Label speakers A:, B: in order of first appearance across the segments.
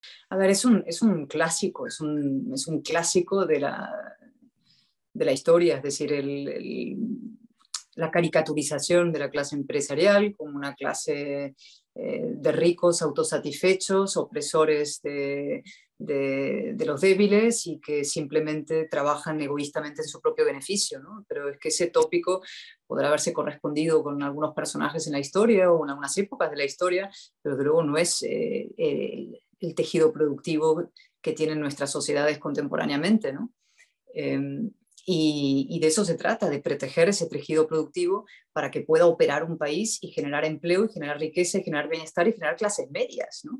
A: A ver, es un clásico, es un clásico de la historia, es decir, la caricaturización de la clase empresarial como una clase de ricos autosatisfechos, opresores de los débiles y que simplemente trabajan egoístamente en su propio beneficio, ¿no? Pero es que ese tópico podrá haberse correspondido con algunos personajes en la historia o en algunas épocas de la historia, pero de luego no es el tejido productivo que tienen nuestras sociedades contemporáneamente, ¿no? Eh, y de eso se trata, de proteger ese tejido productivo para que pueda operar un país y generar empleo y generar riqueza y generar bienestar y generar clases medias, ¿no?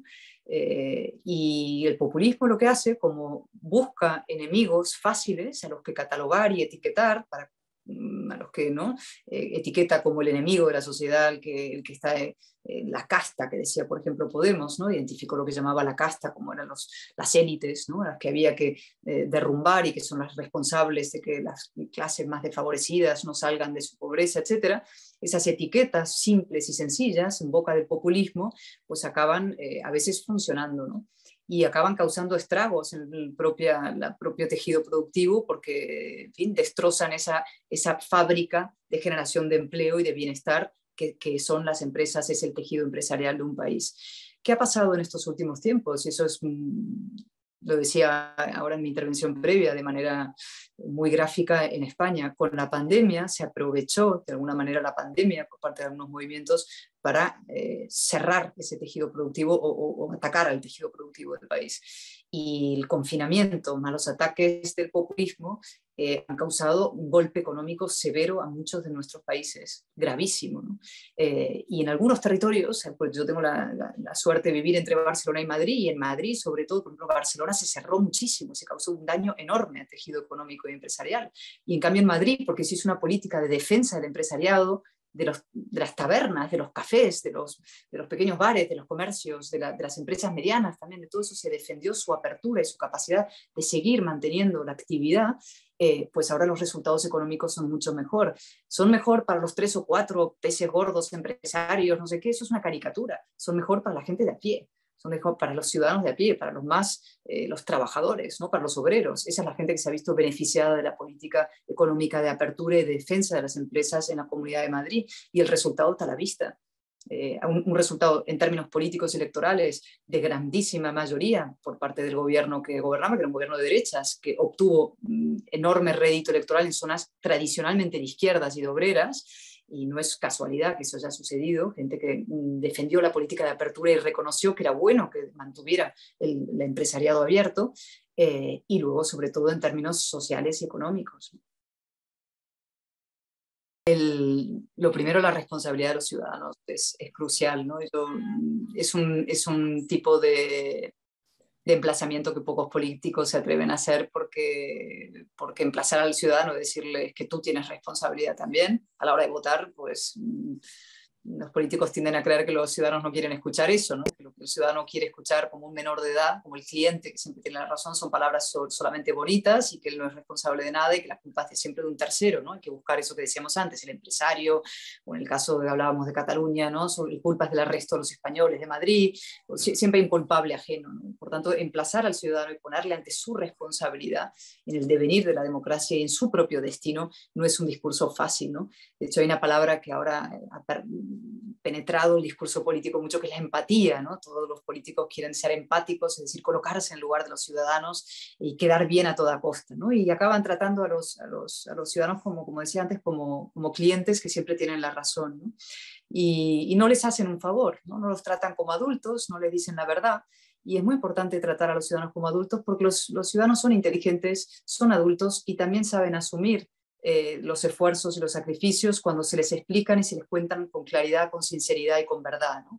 A: Y el populismo lo que hace, como busca enemigos fáciles a los que catalogar y etiquetar para a los que no etiqueta como el enemigo de la sociedad, el que está la casta, que decía, por ejemplo, Podemos, ¿no? Identificó lo que llamaba la casta, como eran las élites, ¿no? Las que había que derrumbar y que son las responsables de que las clases más desfavorecidas no salgan de su pobreza, etcétera. Esas etiquetas simples y sencillas en boca del populismo, pues acaban a veces funcionando, ¿no? Y acaban causando estragos en el propio tejido productivo porque, en fin, destrozan esa fábrica de generación de empleo y de bienestar que son las empresas, es el tejido empresarial de un país. ¿Qué ha pasado en estos últimos tiempos? Y eso es, lo decía ahora en mi intervención previa de manera muy gráfica en España. Con la pandemia se aprovechó de alguna manera la pandemia por parte de algunos movimientos para cerrar ese tejido productivo o atacar al tejido productivo del país. Y el confinamiento más los ataques del populismo han causado un golpe económico severo a muchos de nuestros países, gravísimo, ¿no? Y en algunos territorios, pues yo tengo la suerte de vivir entre Barcelona y Madrid, y en Madrid, sobre todo, por ejemplo, Barcelona se cerró muchísimo, se causó un daño enorme al tejido económico y empresarial. Y en cambio en Madrid, porque se hizo una política de defensa del empresariado, de las tabernas, de los cafés, de los pequeños bares, de los comercios, de las empresas medianas también, de todo eso se defendió su apertura y su capacidad de seguir manteniendo la actividad, pues ahora los resultados económicos son mucho mejor. Son mejor para los 3 o 4 peces gordos empresarios, no sé qué, eso es una caricatura. Son mejor para la gente de a pie, son mejor para los ciudadanos de a pie, para los trabajadores, ¿no? Para los obreros. Esa es la gente que se ha visto beneficiada de la política económica de apertura y de defensa de las empresas en la Comunidad de Madrid, y el resultado está a la vista. Un resultado en términos políticos y electorales de grandísima mayoría por parte del gobierno que gobernaba, que era un gobierno de derechas, que obtuvo enorme rédito electoral en zonas tradicionalmente de izquierdas y de obreras, y no es casualidad que eso haya sucedido, gente que defendió la política de apertura y reconoció que era bueno que mantuviera el empresariado abierto, y luego sobre todo en términos sociales y económicos. Lo primero, la responsabilidad de los ciudadanos es crucial, ¿no? Es un tipo de emplazamiento que pocos políticos se atreven a hacer porque emplazar al ciudadano y decirle que tú tienes responsabilidad también a la hora de votar, pues los políticos tienden a creer que los ciudadanos no quieren escuchar eso, ¿no? Que lo que el ciudadano quiere escuchar como un menor de edad, como el cliente que siempre tiene la razón, son palabras solamente bonitas y que él no es responsable de nada y que la culpa es siempre de un tercero, ¿no? Hay que buscar eso que decíamos antes, el empresario, o en el caso que hablábamos de Cataluña, ¿no? Sobre culpas del arresto de los españoles de Madrid, siempre hay un culpable ajeno, ¿no? Por tanto, emplazar al ciudadano y ponerle ante su responsabilidad en el devenir de la democracia y en su propio destino no es un discurso fácil, ¿no? De hecho, hay una palabra que ahora ha penetrado el discurso político mucho, que es la empatía, ¿no? Todos los políticos quieren ser empáticos, es decir, colocarse en lugar de los ciudadanos y quedar bien a toda costa, ¿no? Y acaban tratando a los ciudadanos, como decía antes, como clientes que siempre tienen la razón, ¿no? Y no les hacen un favor, ¿no? No los tratan como adultos, no les dicen la verdad. Y es muy importante tratar a los ciudadanos como adultos porque los ciudadanos son inteligentes, son adultos y también saben asumir los esfuerzos y los sacrificios cuando se les explican y se les cuentan con claridad, con sinceridad y con verdad, ¿no?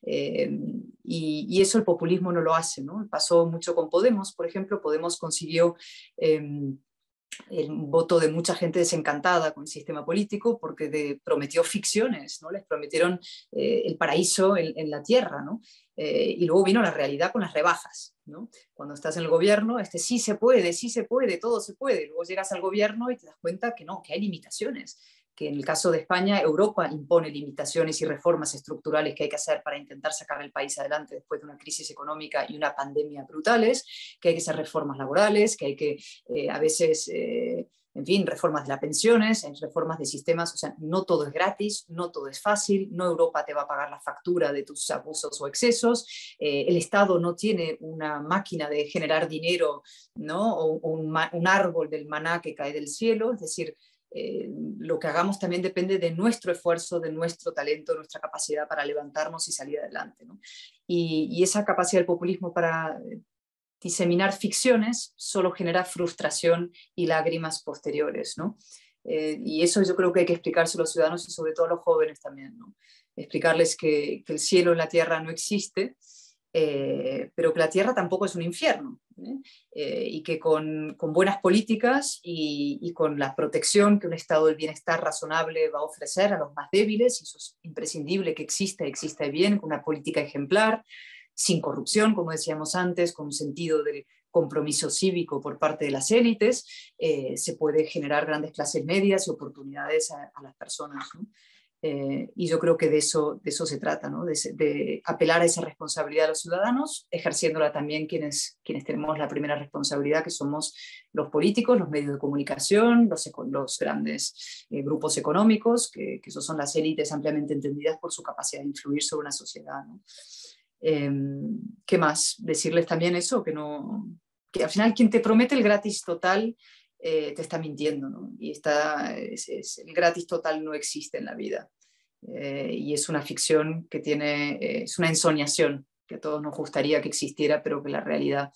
A: Y eso el populismo no lo hace, ¿no? Pasó mucho con Podemos, por ejemplo. Podemos consiguió el voto de mucha gente desencantada con el sistema político porque prometió ficciones, ¿no? Les prometieron el paraíso en la tierra, ¿no? Y luego vino la realidad con las rebajas, ¿no? Cuando estás en el gobierno, sí se puede, todo se puede. Luego llegas al gobierno y te das cuenta que no, que hay limitaciones, que en el caso de España, Europa impone limitaciones y reformas estructurales que hay que hacer para intentar sacar el país adelante después de una crisis económica y una pandemia brutales, que hay que hacer reformas laborales, que hay que a veces... en fin, reformas de las pensiones, reformas de sistemas, o sea, no todo es gratis, no todo es fácil, no Europa te va a pagar la factura de tus abusos o excesos, el Estado no tiene una máquina de generar dinero, ¿no? O un árbol del maná que cae del cielo, es decir, lo que hagamos también depende de nuestro esfuerzo, de nuestro talento, nuestra capacidad para levantarnos y salir adelante, ¿no? Y esa capacidad del populismo para diseminar ficciones solo genera frustración y lágrimas posteriores, ¿no? Y eso yo creo que hay que explicárselo a los ciudadanos y sobre todo a los jóvenes también, ¿no? Explicarles que el cielo en la tierra no existe, pero que la tierra tampoco es un infierno, y que con buenas políticas y con la protección que un estado del bienestar razonable va a ofrecer a los más débiles, y eso es imprescindible que exista bien, con una política ejemplar, sin corrupción, como decíamos antes, con un sentido del compromiso cívico por parte de las élites, se puede generar grandes clases medias y oportunidades a las personas, ¿no? Y yo creo que de eso se trata, ¿no? De apelar a esa responsabilidad a los ciudadanos, ejerciéndola también quienes tenemos la primera responsabilidad, que somos los políticos, los medios de comunicación, los grandes grupos económicos, que esos son las élites ampliamente entendidas por su capacidad de influir sobre una sociedad, ¿no? ¿Qué más? Decirles también eso, que al final quien te promete el gratis total te está mintiendo, ¿no? Y el gratis total no existe en la vida. Y es una ficción que es una ensoñación que a todos nos gustaría que existiera, pero que la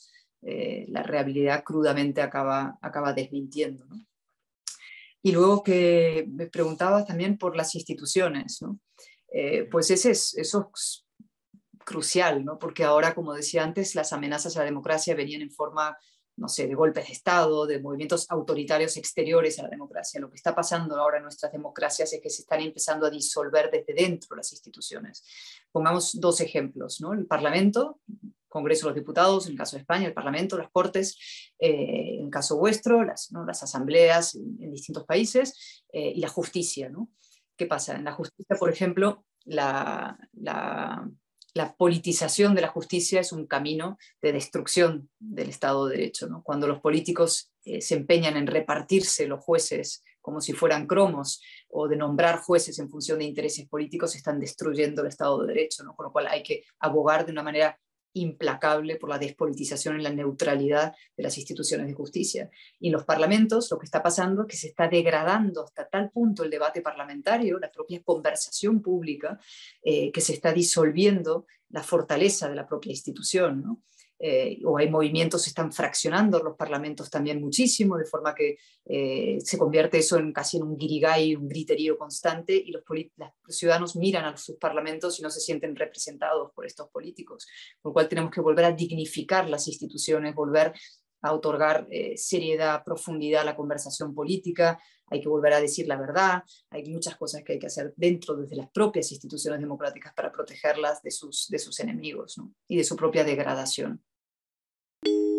A: realidad crudamente acaba desmintiendo, ¿no? Y luego que me preguntabas también por las instituciones, ¿no? Pues eso es crucial, ¿no? Porque ahora, como decía antes, las amenazas a la democracia venían en forma, no sé, de golpes de Estado, de movimientos autoritarios exteriores a la democracia. Lo que está pasando ahora en nuestras democracias es que se están empezando a disolver desde dentro las instituciones. Pongamos dos ejemplos, ¿no? El Parlamento, Congreso de los Diputados, en el caso de España, el Parlamento, las Cortes, en el caso vuestro, las asambleas en distintos países, y la justicia, ¿no? ¿Qué pasa? En la justicia, por ejemplo, la politización de la justicia es un camino de destrucción del Estado de Derecho, ¿no? Cuando los políticos se empeñan en repartirse los jueces como si fueran cromos, o de nombrar jueces en función de intereses políticos, están destruyendo el Estado de Derecho, ¿no? Con lo cual hay que abogar de una manera implacable por la despolitización y la neutralidad de las instituciones de justicia. Y en los parlamentos lo que está pasando es que se está degradando hasta tal punto el debate parlamentario, la propia conversación pública, que se está disolviendo la fortaleza de la propia institución, ¿no? O hay movimientos, se están fraccionando los parlamentos también muchísimo, de forma que se convierte eso casi en un guirigay, un griterío constante, y los ciudadanos miran a sus parlamentos y no se sienten representados por estos políticos, por lo cual tenemos que volver a dignificar las instituciones, volver a otorgar seriedad, profundidad a la conversación política. Hay que volver a decir la verdad, hay muchas cosas que hay que hacer dentro desde las propias instituciones democráticas para protegerlas de sus enemigos, ¿no? Y de su propia degradación.